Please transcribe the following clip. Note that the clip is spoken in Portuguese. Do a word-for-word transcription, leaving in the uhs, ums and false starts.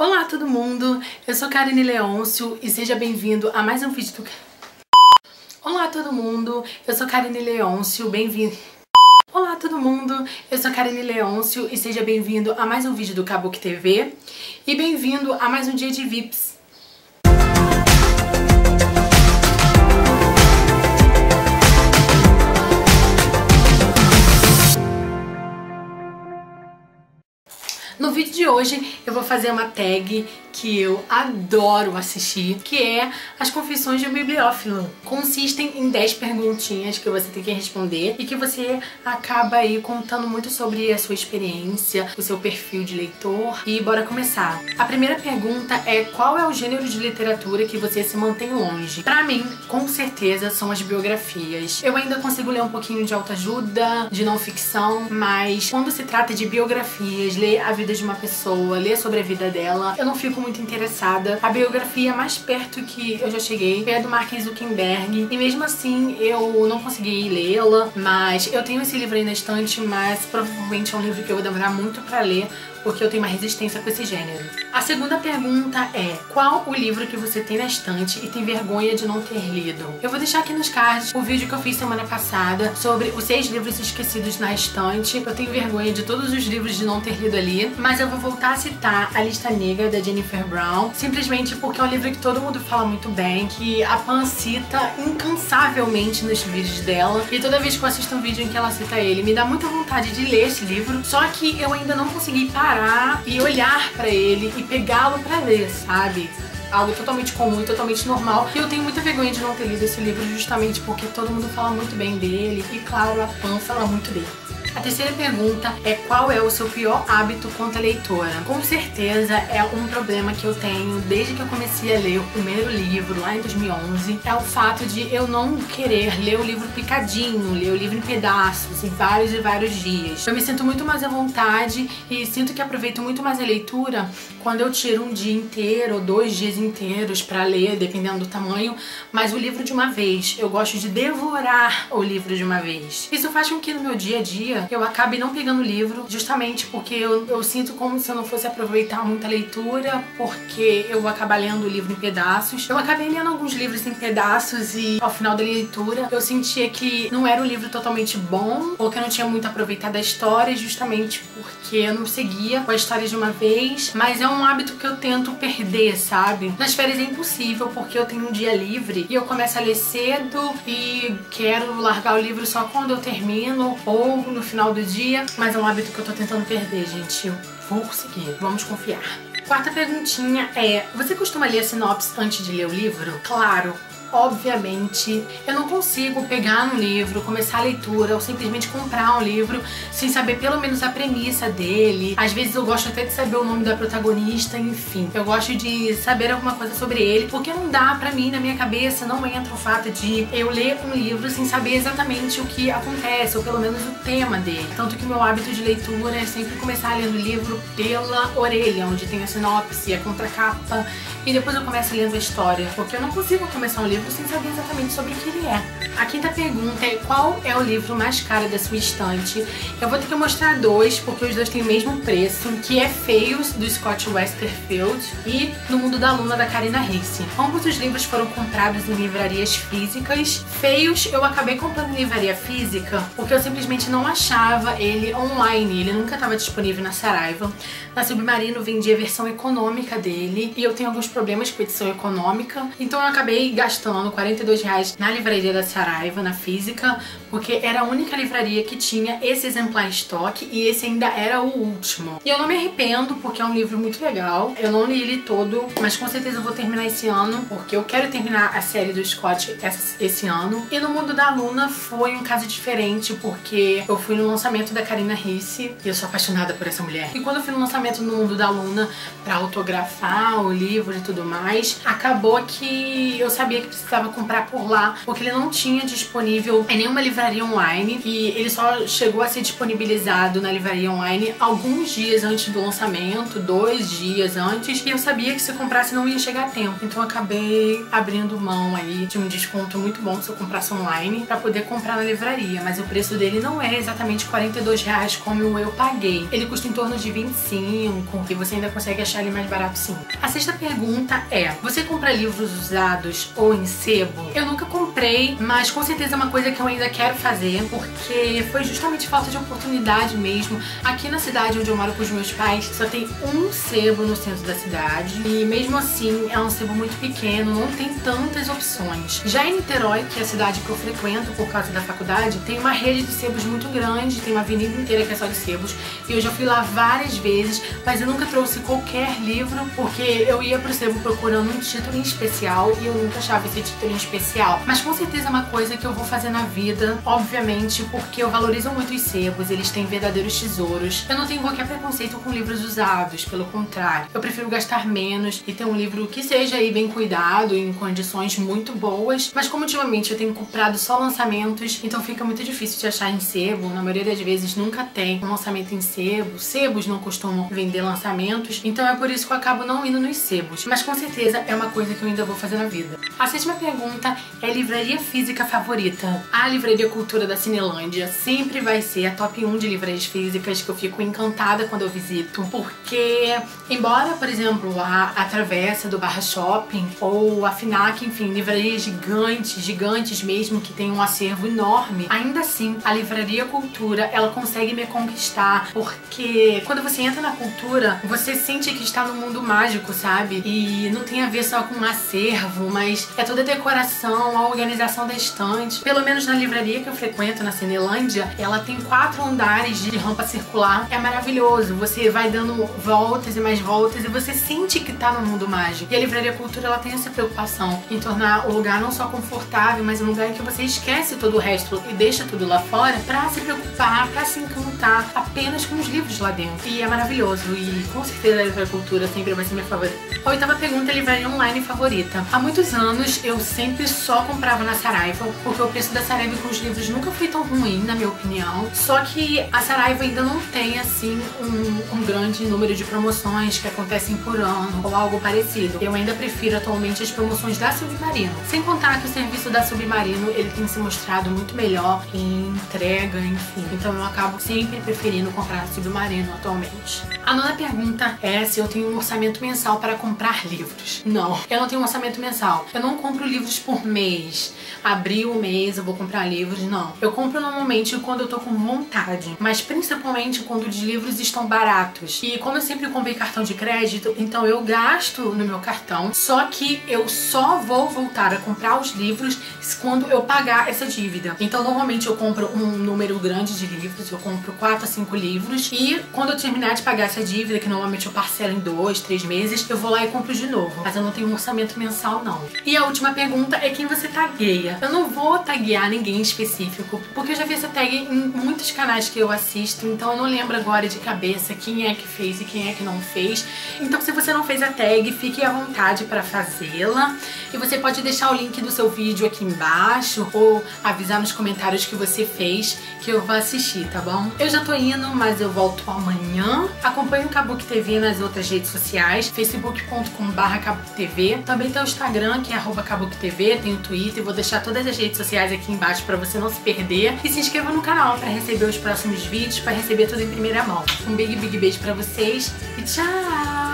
Olá todo mundo, eu sou Karine Leôncio e seja bem-vindo a mais um vídeo do... Olá todo mundo, eu sou Karine Leôncio, bem-vindo... Olá todo mundo, eu sou Karine Leôncio e seja bem-vindo a mais um vídeo do Kabuki T V e bem-vindo a mais um dia de V I Ps. No vídeo de hoje eu vou fazer uma tag que eu adoro assistir, que é as confissões de um bibliófilo. Consistem em dez perguntinhas que você tem que responder e que você acaba aí contando muito sobre a sua experiência, o seu perfil de leitor. E bora começar. A primeira pergunta é: qual é o gênero de literatura que você se mantém longe? Pra mim, com certeza, são as biografias. Eu ainda consigo ler um pouquinho de autoajuda, de não ficção, mas quando se trata de biografias, ler a vida de uma pessoa, ler sobre a vida dela, eu não fico muito interessada. A biografia mais perto que eu já cheguei foi a do Mark Zuckerberg, e mesmo assim eu não consegui lê-la, mas eu tenho esse livro aí na estante, mas provavelmente é um livro que eu vou demorar muito pra ler, porque eu tenho uma resistência com esse gênero. A segunda pergunta é: qual o livro que você tem na estante e tem vergonha de não ter lido? Eu vou deixar aqui nos cards o vídeo que eu fiz semana passada sobre os seis livros esquecidos na estante. Eu tenho vergonha de todos os livros de não ter lido ali, mas eu vou voltar a citar A Lista Negra, da Jennifer Brown, simplesmente porque é um livro que todo mundo fala muito bem, que a Pan cita incansavelmente nos vídeos dela, e toda vez que eu assisto um vídeo em que ela cita ele, me dá muita vontade de ler esse livro, só que eu ainda não consegui parar e olhar pra ele e pegá-lo pra ler, sabe? Algo totalmente comum e totalmente normal. E eu tenho muita vergonha de não ter lido esse livro justamente porque todo mundo fala muito bem dele e, claro, a Pan fala muito dele. A terceira pergunta é: qual é o seu pior hábito quanto à leitora? Com certeza é um problema que eu tenho desde que eu comecei a ler o primeiro livro, lá em dois mil e onze. É o fato de eu não querer ler o livro picadinho, ler o livro em pedaços, em vários e vários dias. Eu me sinto muito mais à vontade e sinto que aproveito muito mais a leitura quando eu tiro um dia inteiro ou dois dias inteiros pra ler, dependendo do tamanho, mas o livro de uma vez. Eu gosto de devorar o livro de uma vez. Isso faz com que no meu dia a dia eu acabe não pegando o livro, justamente porque eu, eu sinto como se eu não fosse aproveitar muita leitura, porque eu vou acabar lendo o livro em pedaços. Eu acabei lendo alguns livros em pedaços e ao final da leitura eu sentia que não era um livro totalmente bom, ou que eu não tinha muito aproveitado a história, justamente porque eu não seguia com a história de uma vez. Mas é um hábito que eu tento perder, sabe? Nas férias é impossível, porque eu tenho um dia livre e eu começo a ler cedo e quero largar o livro só quando eu termino ou no final do dia, mas é um hábito que eu tô tentando perder, gente. Eu vou conseguir, vamos confiar. Quarta perguntinha é: você costuma ler a sinopse antes de ler o livro? Claro. Obviamente, eu não consigo pegar um livro, começar a leitura ou simplesmente comprar um livro sem saber pelo menos a premissa dele. Às vezes eu gosto até de saber o nome da protagonista, enfim. Eu gosto de saber alguma coisa sobre ele, porque não dá pra mim, na minha cabeça, não entra o fato de eu ler um livro sem saber exatamente o que acontece, ou pelo menos o tema dele. Tanto que o meu hábito de leitura é sempre começar lendo o livro pela orelha, onde tem a sinopse, a contracapa, e depois eu começo lendo a história, porque eu não consigo começar um livro sem saber exatamente sobre o que ele é. A quinta pergunta é: qual é o livro mais caro da sua estante? Eu vou ter que mostrar dois, porque os dois têm o mesmo preço, que é Feios, do Scott Westerfeld, e No Mundo da Luna, da Karina Ricci. Ambos os livros foram comprados em livrarias físicas. Feios eu acabei comprando em livraria física porque eu simplesmente não achava ele online, ele nunca estava disponível na Saraiva. Na Submarino vendia a versão econômica dele e eu tenho alguns problemas com edição econômica, então eu acabei gastando quarenta e dois reais na livraria da Saraiva, na física, porque era a única livraria que tinha esse exemplar em estoque e esse ainda era o último. E eu não me arrependo, porque é um livro muito legal. Eu não li ele todo, mas com certeza eu vou terminar esse ano, porque eu quero terminar a série do Scott esse ano. E No Mundo da Luna foi um caso diferente, porque eu fui no lançamento da Karina Ricci e eu sou apaixonada por essa mulher. E quando eu fui no lançamento No Mundo da Luna pra autografar o livro e tudo mais, acabou que eu sabia que precisava comprar por lá, porque ele não tinha tinha disponível em nenhuma livraria online e ele só chegou a ser disponibilizado na livraria online alguns dias antes do lançamento, dois dias antes, e eu sabia que se comprasse não ia chegar a tempo. Então eu acabei abrindo mão aí de um desconto muito bom se eu comprasse online pra poder comprar na livraria, mas o preço dele não é exatamente quarenta e dois reais como eu paguei. Ele custa em torno de vinte e cinco e você ainda consegue achar ele mais barato sim. A sexta pergunta é: você compra livros usados ou em sebo? Eu nunca comprei, mas com certeza é uma coisa que eu ainda quero fazer, porque foi justamente falta de oportunidade mesmo. Aqui na cidade onde eu moro com os meus pais, só tem um sebo no centro da cidade e mesmo assim é um sebo muito pequeno, não tem tantas opções. Já em Niterói, que é a cidade que eu frequento por causa da faculdade, tem uma rede de sebos muito grande, tem uma avenida inteira que é só de sebos e eu já fui lá várias vezes, mas eu nunca trouxe qualquer livro porque eu ia pro sebo procurando um título em especial e eu nunca achava esse título em especial. Mas com certeza é uma coisa que eu vou fazer na vida, obviamente, porque eu valorizo muito os sebos, eles têm verdadeiros tesouros. Eu não tenho qualquer preconceito com livros usados, pelo contrário. Eu prefiro gastar menos e ter um livro que seja aí bem cuidado, em condições muito boas, mas como ultimamente eu tenho comprado só lançamentos, então fica muito difícil de achar em sebo. Na maioria das vezes nunca tem um lançamento em sebo, sebos não costumam vender lançamentos, então é por isso que eu acabo não indo nos sebos, mas com certeza é uma coisa que eu ainda vou fazer na vida. A sétima pergunta é: livraria física favorita? A Livraria Cultura da Cinelândia sempre vai ser a top um de livrarias físicas que eu fico encantada quando eu visito, porque embora, por exemplo, a, a Travessa do Barra Shopping ou a Fnac, enfim, livrarias gigantes, gigantes mesmo, que tem um acervo enorme, ainda assim a Livraria Cultura, ela consegue me conquistar, porque quando você entra na cultura, você sente que está no mundo mágico, sabe? E não tem a ver só com um acervo, mas é toda a decoração, a organização da estante. Pelo menos na livraria que eu frequento, na Cinelândia, ela tem quatro andares de rampa circular. É maravilhoso. Você vai dando voltas e mais voltas e você sente que tá no mundo mágico. E a Livraria Cultura, ela tem essa preocupação em tornar o lugar não só confortável, mas um lugar em que você esquece todo o resto e deixa tudo lá fora pra se preocupar, pra se encantar apenas com os livros lá dentro. E é maravilhoso. E com certeza a Livraria Cultura sempre vai ser minha favorita. A oitava pergunta é: livraria online favorita? Há muitos anos eu sempre só comprava na Saraiva, porque o preço da Saraiva com os livros nunca foi tão ruim, na minha opinião. Só que a Saraiva ainda não tem, assim, um, um grande número de promoções que acontecem por ano ou algo parecido. Eu ainda prefiro atualmente as promoções da Submarino. Sem contar que o serviço da Submarino, ele tem se mostrado muito melhor em entrega, enfim. Então eu acabo sempre preferindo comprar a Submarino atualmente. A nona pergunta é se eu tenho um orçamento mensal para comprar livros. Não, eu não tenho um orçamento mensal. Eu não compro livros por mês. Abril o mês eu vou comprar livros, não. Eu compro normalmente quando eu tô com vontade, mas principalmente quando os livros estão baratos. E como eu sempre comprei cartão de crédito, então eu gasto no meu cartão, só que eu só vou voltar a comprar os livros quando eu pagar essa dívida. Então normalmente eu compro um número grande de livros, eu compro quatro a cinco livros e quando eu terminar de pagar essa dívida, que normalmente eu parcelo em dois, três meses, eu vou lá e compro de novo. Mas eu não tenho um orçamento mensal, não. E a última pergunta é: quem você tagueia? Eu não vou taguear ninguém específico, porque eu já vi essa tag em muitos canais que eu assisto, então eu não lembro agora de cabeça quem é que fez e quem é que não fez. Então se você não fez a tag, fique à vontade para fazê-la. E você pode deixar o link do seu vídeo aqui embaixo ou avisar nos comentários que você fez, que eu vou assistir, tá bom? Eu já tô indo, mas eu volto amanhã. Acompanhe o Kabuki T V nas outras redes sociais, facebook ponto com barra kabuki T V. Também tem o Instagram, que é arroba kabuki T V, tem o Twitter, vou deixar todas as redes sociais aqui embaixo pra você não se perder. E se inscreva no canal pra receber os próximos vídeos, pra receber tudo em primeira mão. Um big, big beijo pra vocês e tchau!